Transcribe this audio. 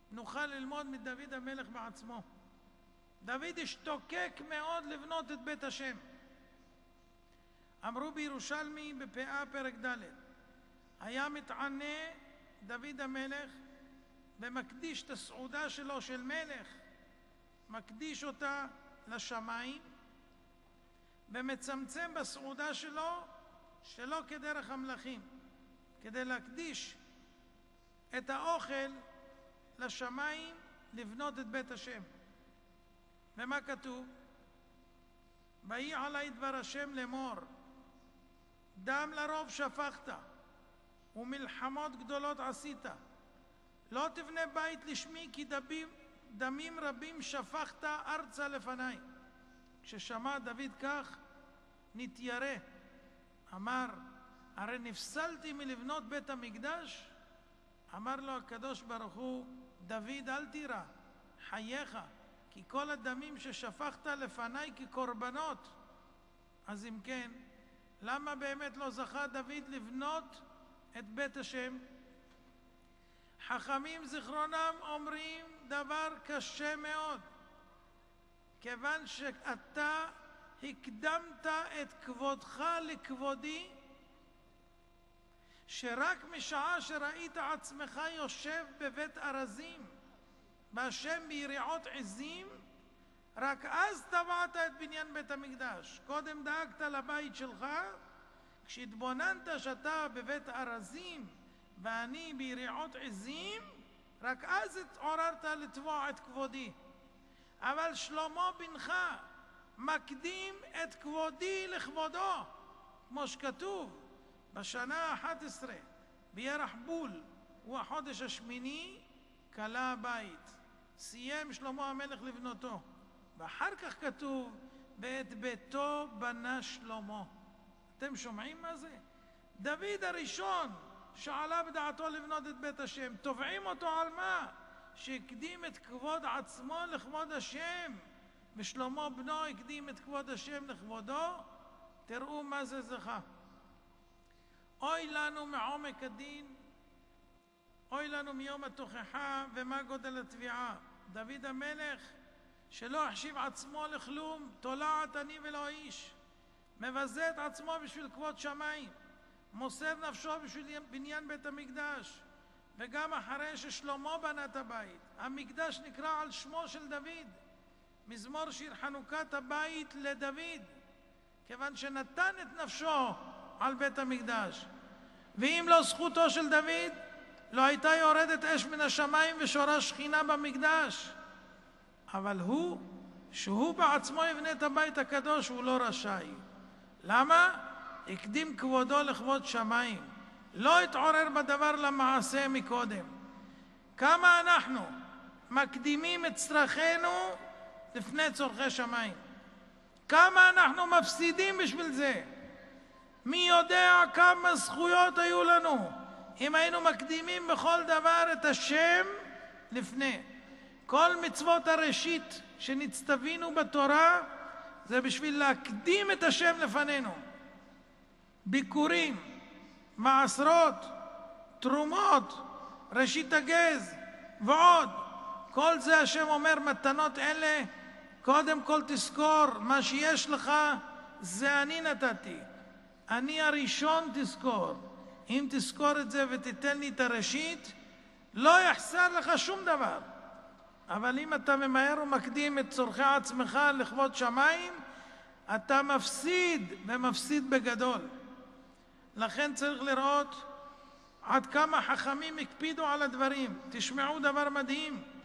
נוכל ללמוד מדוד המלך בעצמו. דוד השתוקק מאוד לבנות את בית השם. אמרו בירושלמי בפאה פרק ד', היה מתענה דוד המלך ומקדיש את הסעודה שלו של מלך, מקדיש אותה לשמיים ומצמצם בסעודה שלו שלא כדרך המלכים, כדי להקדיש את האוכל לשמיים, לבנות את בית השם. ומה כתוב? ויהי עלי דבר השם לאמור, דם לרוב שפכת ומלחמות גדולות עשית, לא תבנה בית לשמי כי דמים רבים שפכת ארצה לפניי. כששמע דוד כך נתיירא, אמר, הרי נפסלתי מלבנות בית המקדש. אמר לו הקדוש ברוך הוא, דוד אל תירא, חייך, כי כל הדמים ששפכת לפניי כקורבנות. אז אם כן, למה באמת לא זכה דוד לבנות את בית השם? חכמים זיכרונם אומרים דבר קשה מאוד, כיוון שאתה הקדמת את כבודך לכבודי, שרק משעה שראית עצמך יושב בבית ארזים והשם ביריעות עזים, רק אז טבעת את בניין בית המקדש. קודם דאגת לבית שלך, כשהתבוננת שאתה בבית ארזים ואני ביריעות עזים, רק אז התעוררת לתבוע את כבודי. אבל שלמה בנך מקדים את כבודי לכבודו, כמו שכתוב, בשנה ה-11 בירח בול, הוא החודש השמיני, כלה הבית. סיים שלמה המלך לבנותו. ואחר כך כתוב, ואת ביתו בנה שלמה. אתם שומעים מה זה? דוד הראשון שעלה בדעתו לבנות את בית השם, תובעים אותו על מה? שהקדים את כבוד עצמו לכבוד השם, ושלמה בנו הקדים את כבוד השם לכבודו. תראו מה זה זכה. אוי לנו מעומק הדין, אוי לנו מיום התוכחה ומה גודל התביעה. דוד המלך שלא החשיב עצמו לכלום, תולעת אני ולא איש, מבזה את עצמו בשביל כבוד שמיים, מוסר נפשו בשביל בניין בית המקדש. וגם אחרי ששלמה בנה את הבית, המקדש נקרא על שמו של דוד, מזמור שיר חנוכת הבית לדוד, כיוון שנתן את נפשו על בית המקדש. ואם לא זכותו של דוד, לא הייתה יורדת אש מן השמיים ושורה שכינה במקדש. אבל הוא, שהוא בעצמו יבנה את הבית הקדוש, הוא לא רשאי. למה? הקדים כבודו לכבוד שמיים. לא התעורר בדבר למעשה מקודם. כמה אנחנו מקדימים את צרכינו לפני צורכי שמיים. כמה אנחנו מפסידים בשביל זה. מי יודע כמה זכויות היו לנו אם היינו מקדימים בכל דבר את השם לפני. כל מצוות הראשית שנצטווינו בתורה זה בשביל להקדים את השם לפנינו. ביקורים, מעשרות, תרומות, ראשית הגז ועוד. כל זה השם אומר, מתנות אלה קודם כל תזכור, מה שיש לך זה אני נתתי, אני הראשון תזכור. אם תזכור את זה ותיתן לי את הראשית, לא יחסר לך שום דבר. אבל אם אתה ממהר ומקדים את צורכי עצמך לכבוד שמיים, אתה מפסיד, ומפסיד בגדול. לכן צריך לראות עד כמה חכמים הקפידו על הדברים. תשמעו דבר מדהים.